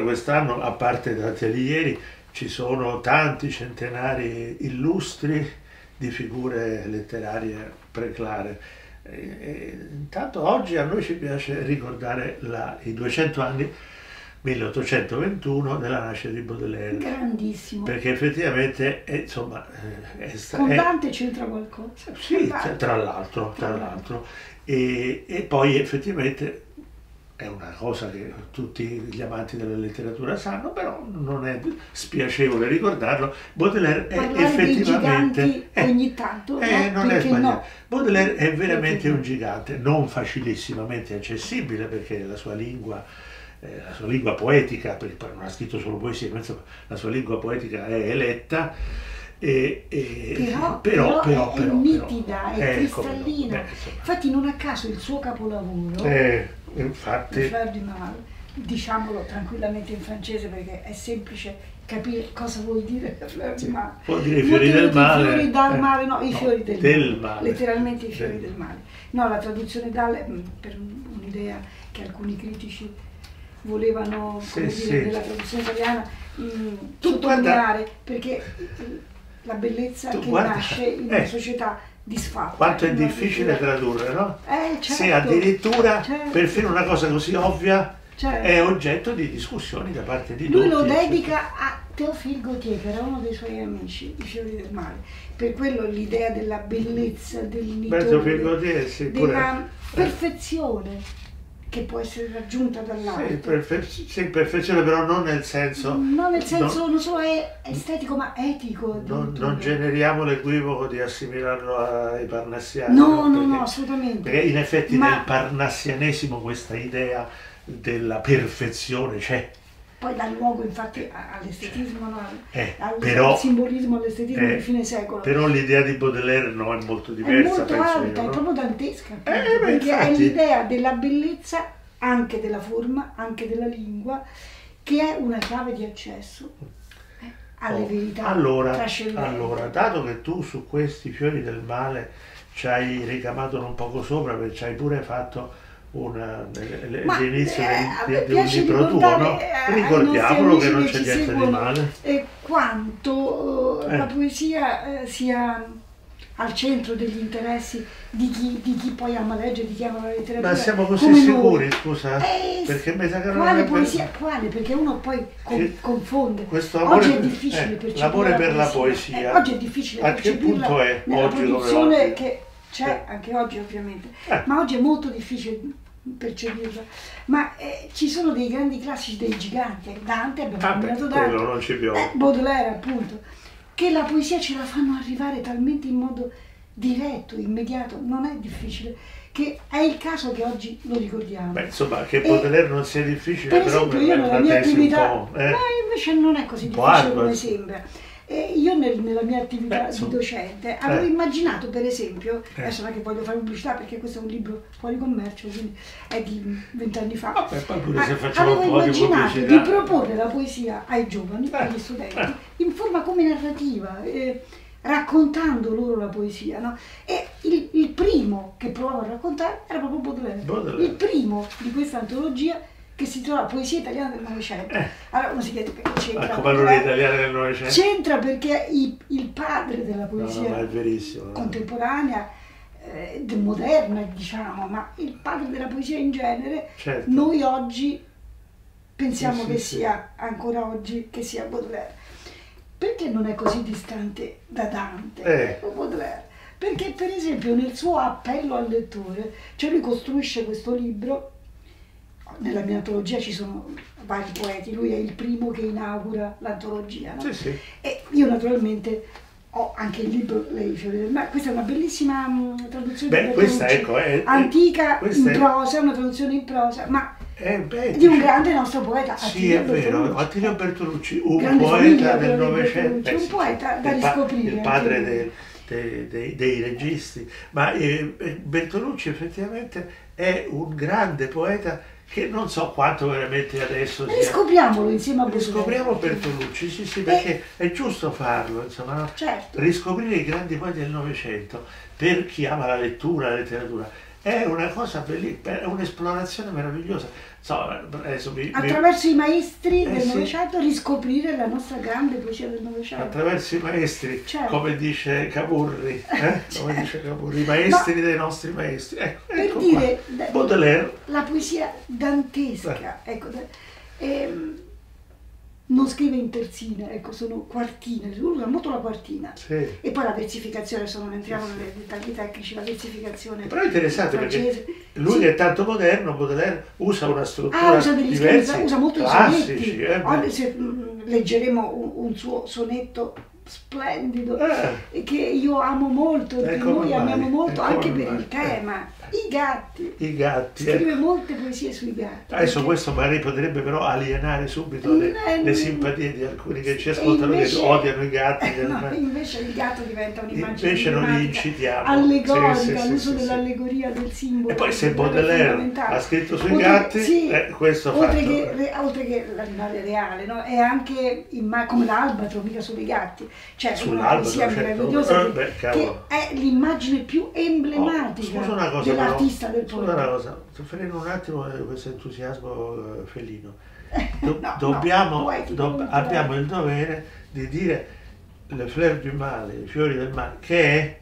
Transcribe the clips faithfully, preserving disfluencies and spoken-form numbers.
quest'anno, a parte tanti ieri, ci sono tanti centenari illustri di figure letterarie preclare. E, e, intanto oggi a noi ci piace ricordare la, i duecento anni, milleottocentoventuno, della nascita di Baudelaire. Grandissimo. Perché effettivamente, è, insomma, è, è, con Dante c'entra qualcosa. Sì, tra l'altro, tra l'altro. E, e poi effettivamente è una cosa che tutti gli amanti della letteratura sanno, però non è spiacevole ricordarlo. Baudelaire è Parlare effettivamente è, ogni tanto, è, no? non è sbagliato. No? Baudelaire è veramente un gigante, non facilissimamente accessibile, perché la sua lingua, eh, la sua lingua poetica, perché poi non ha scritto solo poesia, ma insomma, la sua lingua poetica è eletta. E, e, però, però, però, però, è però, nitida, però, è ecco, cristallina. beh, infatti non a caso il suo capolavoro, eh, infatti, Fleur du Mal, diciamolo tranquillamente in francese perché è semplice capire cosa vuol dire Fleur du Mal. Vuol dire i fiori del male. I fiori dal male, no, i no, fiori del, del male. male. Letteralmente i fiori del... del male. No, la traduzione dal, per un'idea che alcuni critici volevano, come sì, dire, sì. della traduzione italiana, mh, sottolineare, guarda... perché la bellezza tu che guarda, nasce in eh, una società disfatta. Quanto è difficile tradurre, no? Eh, certo, se addirittura certo. perfino una cosa così ovvia, certo, è oggetto di discussioni da parte di lui tutti. Lui lo dedica a Théophile Gautier, che era uno dei suoi amici, i fiori del male. Per quello l'idea della bellezza, del nitore, sì, della perfezione che può essere raggiunta dall'arte. Sì, perfe sì, perfezione, però non nel senso... Non nel senso, non, non solo è estetico, ma etico. Non, non generiamo l'equivoco di assimilarlo ai parnassiani. No, no, perché, no, assolutamente. Perché in effetti ma... nel parnassianesimo questa idea della perfezione c'è. Poi dà luogo infatti all'estetismo, no? eh, al però, simbolismo, all'estetismo eh, di fine secolo. Però l'idea di Baudelaire no, è molto diversa. È molto alta, io, no? è proprio dantesca, eh, perché infatti... è l'idea della bellezza, anche della forma, anche della lingua, che è una chiave di accesso eh, alle oh, verità allora, trascendenti. Allora, dato che tu su questi fiori del male ci hai ricamato un poco sopra, perché ci hai pure fatto l'inizio eh, di un libro tuo, no? Ricordiamolo che non c'è niente di male. E quanto eh. la poesia eh, sia al centro degli interessi di chi, di chi poi ama leggere, di chi ama la letteratura. Ma siamo così sicuri, noi. Scusa? Eh, perché mi sa che non quale è poesia? Per... Quale? Perché uno poi con, confonde. Questo oggi è difficile eh, percepire l'amore la per poesia. la poesia. Eh, oggi è difficile a che punto è nella oggi produzione come oggi? Che c'è eh. anche oggi ovviamente, eh. ma oggi è molto difficile percepirla. Ma eh, ci sono dei grandi classici, dei giganti, Dante, abbiamo ah, nominato beh, Dante, non ci piove. Eh, Baudelaire appunto, che la poesia ce la fanno arrivare talmente in modo diretto, immediato, non è difficile, che è il caso che oggi lo ricordiamo. Beh, insomma, che Baudelaire non sia difficile, per però esempio, io nella mia attività, eh, ma invece non è così difficile arduo. come sembra. E io nel, nella mia attività Beh, di docente avevo eh. immaginato, per esempio, eh. adesso non è che voglio fare pubblicità perché questo è un libro fuori commercio, quindi è di vent'anni fa, Vabbè, poi pure se facciamo avevo un po' immaginato di, di proporre la poesia ai giovani, eh. agli studenti, eh. in forma come narrativa, eh, raccontando loro la poesia, no? E il, il primo che provavo a raccontare era proprio Baudelaire, Baudelaire. il primo di questa antologia che si trova Poesia italiana del Novecento. Eh. Allora uno si chiede perché c'entra. Ecco, parole italiane del Novecento. C'entra perché il, il padre della poesia no, no, è verissimo, contemporanea, eh, moderna diciamo, ma il padre della poesia in genere, certo. Noi oggi pensiamo sì, che sì, sia, sì. ancora oggi, che sia Baudelaire. Perché non è così distante da Dante eh. o Baudelaire? Perché per esempio nel suo appello al lettore, cioè lui costruisce questo libro. Nella mia antologia ci sono vari poeti, lui è il primo che inaugura l'antologia, no? Sì, sì. E io naturalmente ho anche il libro Lei fiori del mare, questa è una bellissima um, traduzione beh, questa, ecco, è, antica, questa in prosa, è una traduzione in prosa, ma è, beh, di un grande nostro poeta, sì, Attilio è vero, Bertolucci. Attilio Bertolucci, un Grande poeta famiglia, del Novecento, un poeta da il riscoprire. Il padre del, dei, dei, dei registi, ma eh, Bertolucci effettivamente è un grande poeta che non so quanto veramente adesso sia. Riscopriamolo insieme a Baudelaire. Riscopriamo Bertolucci, sì, sì, perché eh, è giusto farlo, insomma, no? Certo. Riscoprire i grandi poeti del Novecento, per chi ama la lettura, la letteratura, è una cosa bellissima, è un'esplorazione meravigliosa. So, adesso mi, attraverso mi... i maestri eh, del sì. Novecento riscoprire la nostra grande poesia del Novecento. Attraverso i maestri, certo. come dice Capurri, eh? come dice Capurri, i maestri Ma, dei nostri maestri. Ecco, per ecco dire, qua. Baudelaire. La poesia dantesca, ecco, ehm, non scrive in terzine, ecco, sono quartine, lui usa molto la quartina. Sì. E poi la versificazione, adesso non entriamo sì, nei dettagli tecnici, la versificazione. Però è interessante francese. Perché lui sì. che è tanto moderno, Baudelaire usa una struttura ah, usa degli diversa, usa molto classici. I sonetti. Eh, Oggi, se, mh, leggeremo un, un suo sonetto splendido eh. che io amo molto, che noi amiamo molto anche per il tema. I gatti. I gatti. Scrive ecco. molte poesie sui gatti. Adesso perché... questo magari potrebbe però alienare subito le, eh, le simpatie di alcuni che ci ascoltano invece, che odiano i gatti. Eh, no, invece il gatto diventa un'immagine invece non li incitiamo. Allegorica, sì, sì, l'uso sì, dell'allegoria del simbolo. E poi se Baudelaire ha scritto sui oltre, gatti, sì, eh, questo oltre fatto... Che, re, oltre che l'animale reale, no? È anche come l'albatro, mica sui gatti. Cioè una poesia certo. meravigliosa eh, beh, che è l'immagine più emblematica oh, dell'artista del poeta. Scusa una cosa, freno un attimo questo entusiasmo uh, felino. Do, no, dobbiamo, no, do, abbiamo il dovere di dire le fleur du mal, i fiori del male, che è...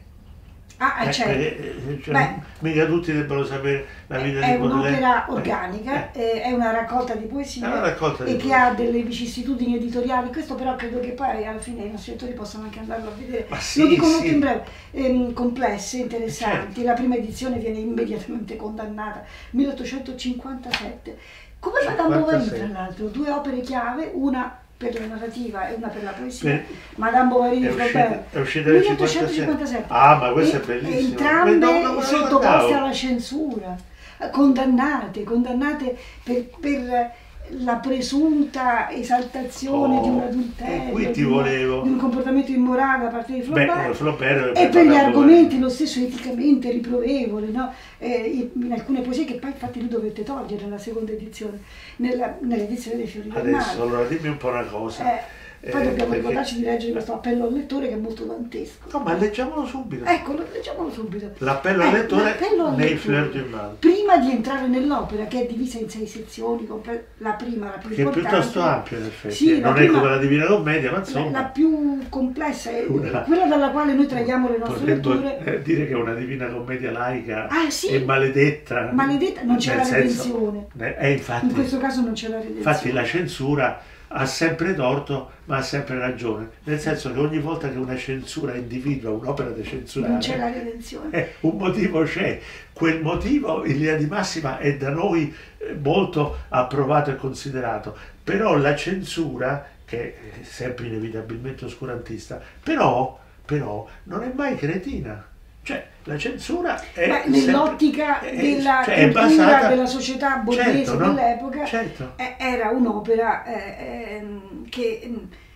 Ah, eh, certo. eh, cioè, Beh, mica tutti debbano sapere la vita è di Baudelaire. È un'opera organica, eh. Eh, è una raccolta di poesie raccolta di e poesie. Che ha delle vicissitudini editoriali. Questo però credo che poi alla fine i nostri lettori possano anche andarlo a vedere. Sì, lo dico sì. molto in breve, ehm, complesse, interessanti. Certo. La prima edizione viene immediatamente condannata, milleottocentocinquantasette. Come Madame Bovary, tra l'altro, due opere chiave, una per la narrativa e una per la poesia, per... Madame Bovary di Flaubert, è uscita nel milleottocentocinquantasette. Ah, ma questo e, è bellissimo. Entrambe no, no, sottoposte alla censura, condannate, condannate per, per la presunta esaltazione oh, di un adulterio, qui ti di, volevo. di un comportamento immorale da parte di Flaubert, Beh, Flaubert e per gli argomenti lo stesso eticamente riprovevole, no? eh, in alcune poesie che poi infatti lui dovette togliere nella seconda edizione, nella, nell'edizione dei Fiori del Mare. Adesso allora dimmi un po' una cosa. Eh, Poi dobbiamo perché... ricordarci di leggere questo appello al lettore che è molto dantesco. No, ma leggiamolo subito. Ecco, leggiamolo subito. L'appello eh, al lettore al nei lettore. Fleur du Mal. Prima di entrare nell'opera, che è divisa in sei sezioni, la prima, la più che importante. Che è piuttosto ampia in effetti. Sì, non prima, è come la Divina Commedia, ma insomma. La, la più complessa è una... quella dalla quale noi traiamo le nostre letture. Eh, dire che è una Divina Commedia laica ah, sì? è maledetta. Maledetta, non c'è la redenzione. Senso, eh, infatti, in questo caso non c'è la redenzione. Infatti la censura ha sempre torto, ma ha sempre ragione, nel senso che ogni volta che una censura individua un'opera da censurare, non c'è la redenzione. Eh, un motivo c'è, quel motivo in linea di massima è da noi molto approvato e considerato, però la censura, che è sempre inevitabilmente oscurantista, però, però non è mai cretina. Cioè, la censura è nell'ottica della cioè, cultura basata... della società borghese certo, no? dell'epoca, certo. era un'opera eh, che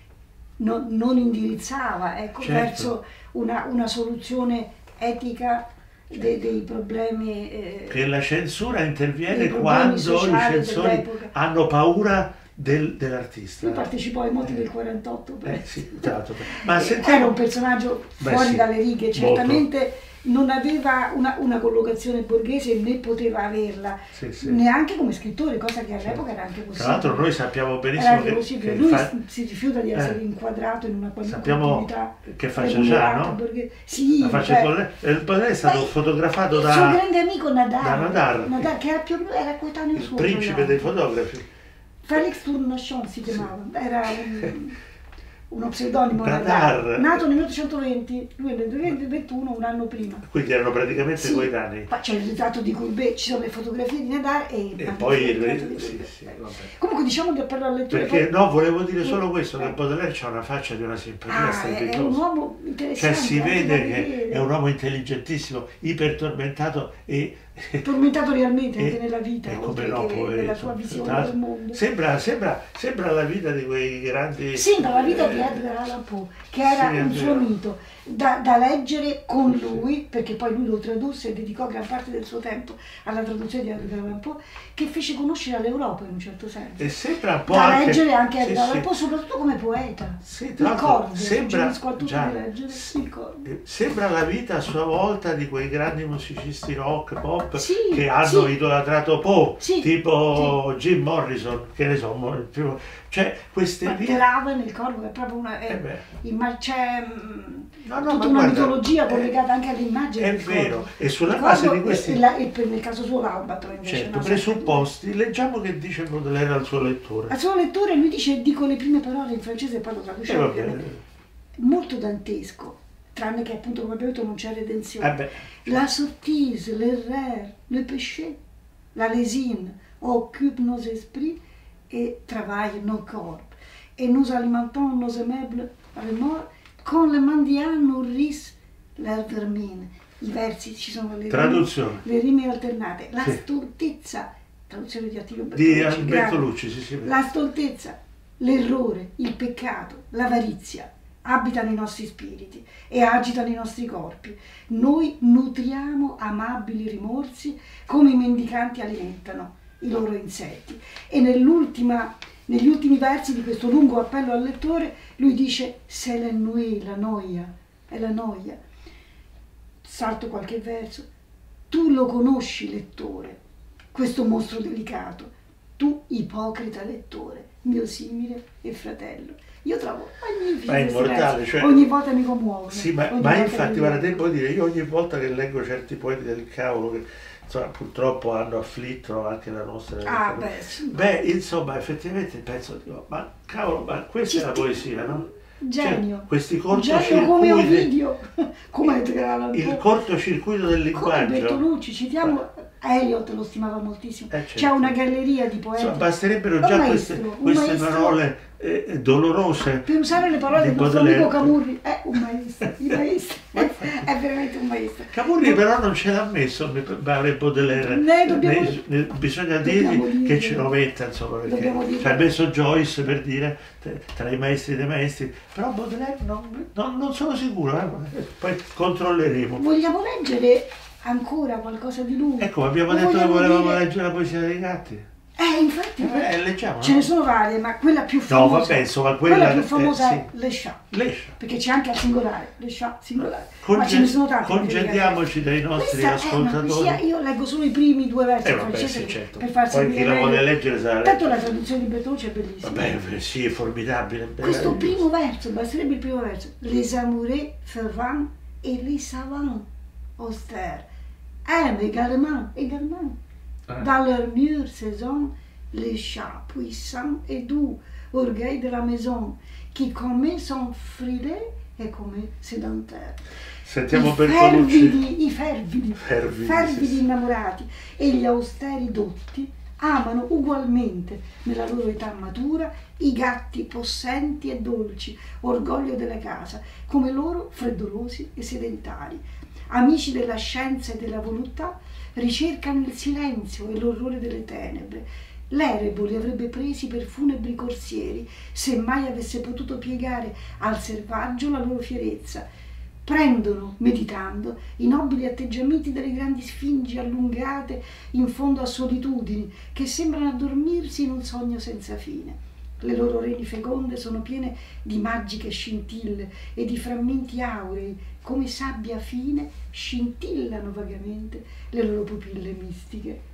non, non indirizzava ecco, certo. verso una, una soluzione etica dei, dei problemi. Eh, che la censura interviene quando i censori hanno paura Del, dell'artista. Lui partecipò ai moti del quarantotto. Eh, sì, esatto. Ma sentiamo... Era un personaggio fuori Beh, sì, dalle righe, certamente molto. Non aveva una, una collocazione borghese né poteva averla, sì, sì. neanche come scrittore, cosa che all'epoca era anche possibile. Tra l'altro noi sappiamo benissimo che, che lui fa... si rifiuta di essere eh, inquadrato in una qualunque sappiamo che faccia già, no? Sì, la faccia con il padre è stato Beh, fotografato il da... Il suo grande amico Nadar, da Nadar, Nadar che era, più, era coetaneo il suo. Il principe dei fotografi. Felix Tournochon si chiamava, era un, uno pseudonimo, Nadar. nato nel millenovecentoventi, lui nel duemilaventuno, un anno prima. Quindi erano praticamente sì. coetanei. C'è il ritratto di Courbet, ci sono le fotografie di Nadar e, e poi il ritratto di sì, sì, comunque diciamo di appello al lettore. Perché poi... no, volevo dire solo questo, che Baudelaire ha una faccia di una simpatia ah, strepitosa. È un uomo interessante. Cioè si vede che è un uomo intelligentissimo, ipertormentato e tormentato realmente anche e, nella vita, e oltre come no, che poveretto, nella sua visione del mondo. Sembra, sembra, sembra la vita di quei grandi... Sembra la vita eh, di Edgar Allan Poe, che era sì, un suo mito, da, da leggere con lui, perché poi lui lo tradusse e dedicò gran parte del suo tempo alla traduzione di Edgar Allan Poe, che fece conoscere all'Europa in un certo senso. E sembra un po' da anche... leggere anche sì, Edgar Allan sì. Poe, soprattutto come poeta. Sì, ricordo, sembra, già, leggere, sembra la vita a sua volta di quei grandi musicisti rock, pop, pop sì, che hanno sì. idolatrato Poe, Sì, tipo sì. Jim Morrison, che ne so, mo- primo- cioè queste vie... Batterava nel corpo, è proprio una... È, Eh beh. imma- c'è mm, No, no, tutta ma una guarda, mitologia è- collegata anche all'immagine È del vero, corvo. e sulla Il base corvo di questi e, la- e per- nel caso suo l'albatro invece certo, no, presupposti, leggiamo che dice Baudelaire al suo lettore. al suo lettore lui dice, dico le prime parole in francese e poi lo E traduce vabbè, ovviamente. Molto dantesco, tranne che appunto come abbiamo detto non c'è redenzione. eh beh, La sottise, l'erreur, le péché, la lésine occupe nos esprits et travaille nos corps. Et nous alimentons nos meubles avec mort, quand le mendiant nourrissent leur vermine. I versi ci sono le rime, traduzione le rime alternate. La Sì. stoltezza, traduzione di Attilio di Bertolucci, Alberto grande. Lucci, sì, sì. La stoltezza, l'errore, il peccato, l'avarizia abitano i nostri spiriti e agitano i nostri corpi. Noi nutriamo amabili rimorsi come i mendicanti alimentano i loro insetti. E nell'ultima, negli ultimi versi di questo lungo appello al lettore lui dice «C'est l'ennui, la noia, è la noia». Salto qualche verso. Tu lo conosci, lettore, questo mostro delicato. Tu, ipocrita lettore, mio simile e fratello. Io trovo magnifici Ma è questi immortale, versi. cioè- Ogni volta mi commuovo. Sì, ma, Ogni ma volta infatti, mi guarda, leggo. devo dire, io ogni volta che leggo certi poeti del cavolo, che insomma, purtroppo hanno afflitto anche la nostra... Ah, beh, sì. Beh, insomma, effettivamente penso, dico, ma cavolo, ma questa è la poesia, no? Genio. Cioè, questi Genio come cortocircuiti, Ovidio. Come Edgar Allan il Poe. cortocircuito del Come linguaggio. Bertolucci, citiamo Eliot, lo stimava moltissimo. Eh, certo. C'è una galleria di poeti. Insomma, basterebbero Un già maestro, queste, un queste maestro. parole eh, dolorose. Per usare le parole di del nostro Baudelaire. amico Camurri, è un maestro, il maestro, è veramente un maestro. Camurri però non ce l'ha messo, mi pare Baudelaire. Ne dobbiamo- Ne- ne- bisogna dobbiamo dirgli dire- che ce lo metta, insomma, perché dobbiamo dire- ci ha messo Joyce per dire te- tra i maestri dei maestri, però Baudelaire non, non- non sono sicuro, eh, poi controlleremo. Vogliamo leggere ancora qualcosa di lui? Ecco, abbiamo O detto che vogliamo volevamo dire- leggere la poesia dei gatti. Eh, infatti, Eh, leggiamo, ce no? ne sono varie, ma quella più No, famosa, vabbè, insomma, quella, quella più eh, famosa sì. è Le Chat, Lescia. perché c'è anche a singolare, Le Chat singolare, ma Conge- ce ne sono tante. congediamoci dai nostri Questa è una ascoltatori. poesia, io leggo solo i primi due versi Eh in vabbè, francese sì, certo. per farsi Poi chi capire la vuole meglio. leggere sarà Tanto la leggere. traduzione di Bertolucci è bellissima. Vabbè, sì, è formidabile. Questo meraviglioso. primo verso, basterebbe il primo verso. Les amoureux fervents et les savants austères aiment également, également, Ah. dans leur mûre saison, les chats puissants et doux, orgueil de la maison, qui comme sont frileux et come sédentaires. Sentiamo I Bertolucci. fervidi, i fervidi, Fervidi, fervidi sì, sì. innamorati e gli austeri dotti amano ugualmente nella loro età matura i gatti possenti e dolci, orgoglio della casa, come loro freddolosi e sedentari. Amici della scienza e della voluttà, ricercano il silenzio e l'orrore delle tenebre. L'Erebo li avrebbe presi per funebri corsieri, se mai avesse potuto piegare al selvaggio la loro fierezza. Prendono, meditando, i nobili atteggiamenti delle grandi sfingi allungate in fondo a solitudini, che sembrano addormirsi in un sogno senza fine. Le loro reni feconde sono piene di magiche scintille e di frammenti aurei, come sabbia fine scintillano vagamente le loro pupille mistiche.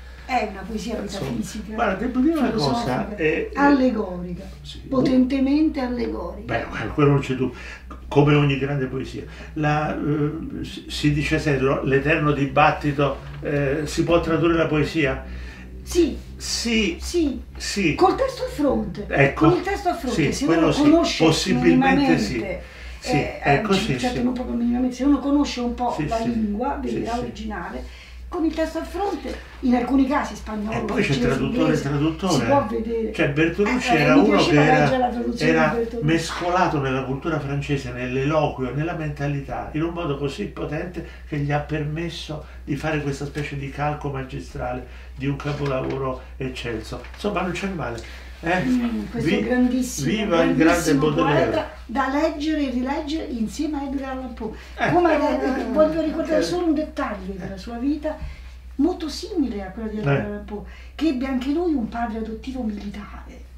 È una poesia metafisica, Guarda, devo dire una filosofica, cosa, eh, eh, allegorica, sì. potentemente allegorica. Beh, guarda, quello non c'è dubbio, come ogni grande poesia. La, eh, si- si dice sempre, l'eterno dibattito, eh, si può tradurre la poesia? Sì, Sì, sì, sì. col testo a fronte, Ecco, con il testo a fronte, sì, se uno quello sì, conosce possibilmente minimamente, sì. Sì, eh, ecco, eh, sì, certo sì. non proprio minimamente, se uno conosce un po' Sì, la sì. lingua Sì, vera, sì. originale, con il testo a fronte, in alcuni casi spagnolo, E poi c'è francese, traduttore e inglese, traduttore. si può vedere. Cioè Bertolucci Eh, era mi uno che piaceva era, leggere la traduzione era di Bertolucci. mescolato nella cultura francese, nell'eloquio, nella mentalità, in un modo così potente che gli ha permesso di fare questa specie di calco magistrale di un capolavoro eccelso. Insomma, non c'è male. Eh? Mm, questo Vi- grandissimo, viva il grande grandissimo Baudelaire. poeta da leggere e rileggere insieme a Edgar Allan Poe. Eh, Come, eh, eh, voglio ricordare eh. solo un dettaglio della sua vita molto simile a quello di Edgar Eh. Allan Poe, che ebbe anche lui un padre adottivo militare.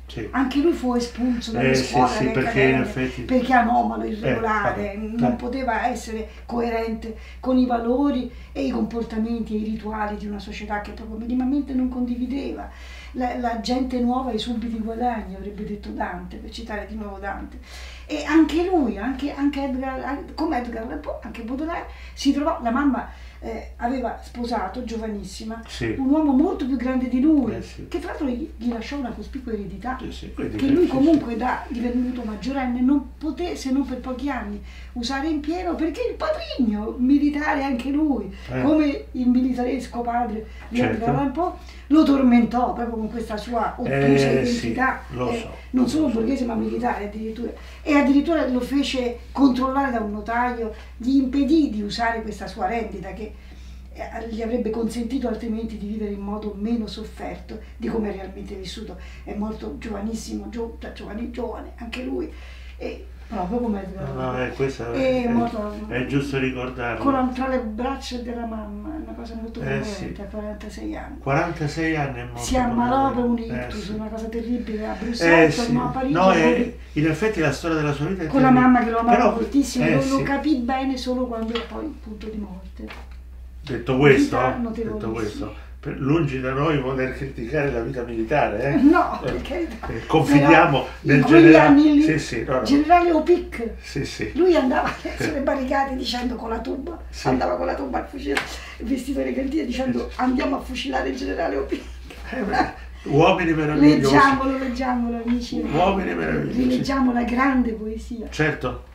Sì. Anche lui fu espulso dalle Eh, scuole, sì, sì, dalle perché accademie, in effetti... perché anomalo, irregolare, Eh, non eh. poteva essere coerente con i valori e i comportamenti e i rituali di una società che proprio minimamente non condivideva. La, la gente nuova e i subiti guadagni, avrebbe detto Dante, per citare di nuovo Dante. E anche lui, anche, anche Edgar, come Edgar Allan Poe, anche Baudelaire, si trovò, la mamma eh, aveva sposato, giovanissima, Sì. un uomo molto più grande di lui, Eh, sì. che tra l'altro gli, gli lasciò una cospicua eredità, Sì, sì, quindi che lui sì, comunque sì. da divenuto maggiorenne non poté, se non per pochi anni, usare in pieno, perché il padrigno militare, anche lui, Eh. come il militaresco padre di Certo. Edgar Allan Poe, lo tormentò proprio con questa sua ottusa Eh, identità, sì, lo eh, so, non solo lo so. borghese ma militare addirittura, e addirittura lo fece controllare da un notaio, gli impedì di usare questa sua rendita che eh, gli avrebbe consentito altrimenti di vivere in modo meno sofferto di come ha realmente vissuto. È molto giovanissimo, gio, cioè, giovane, giovane, anche lui, e proprio come Edgar Allan No, Poe. eh, questo E è, molto- è giusto ricordarlo. Con la- tra le braccia della mamma, è una cosa molto Eh, commovente, sì. a quarantasei anni. quarantasei anni è morto. Si ammalò per un Eh, ictus, sì. una cosa terribile, a Eh, Bruxelles, sì. tornò a Parigi, No, e eh, morì in effetti la storia della sua vita è con la terribile. mamma che lo amava Però, moltissimo, eh, lo, lo sì. capì bene solo quando è poi il punto di morte. Detto questo, Vita detto notevolissima. questo, per- lungi da noi voler criticare la vita militare, eh? No, Eh, per carità. eh, confidiamo Però nel in quegli generale. anni lì, Sì, sì, no, no. generale Opic, Sì, sì. lui andava sulle barricate dicendo con la tuba, Sì. andava con la tuba al fucile, vestito elegantino dicendo andiamo a fucilare il generale Opic. Eh, beh, uomini meravigliosi. Leggiamolo, leggiamolo amici. Uomini meravigliosi. Rileggiamo la grande poesia. Certo.